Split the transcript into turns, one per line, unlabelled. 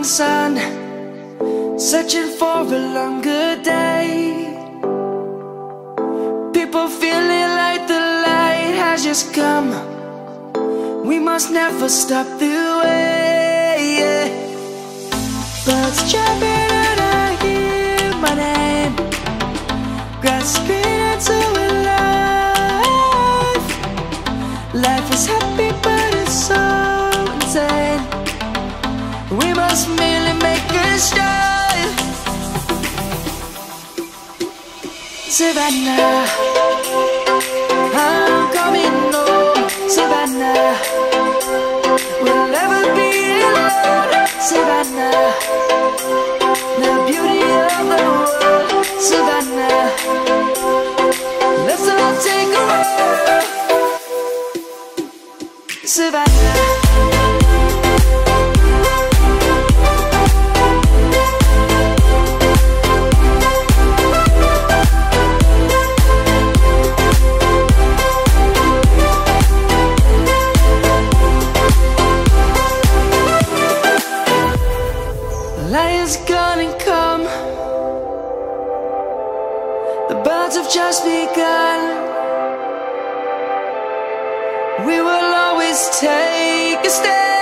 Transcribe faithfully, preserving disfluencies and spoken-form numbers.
sun, searching for a longer day. People feeling like the light has just come. We must never stop the way, yeah. Birds chirping and I hear my name, grasping into a life. Life is happy but it's so insane. We must merely make a start. Savannah, I'm coming home. Savannah, we'll never be alone. Savannah, the beauty of the world. Savannah, let's all take a walk. Savannah. Lion's gonna come. The birds have just begun. We will always take a stand.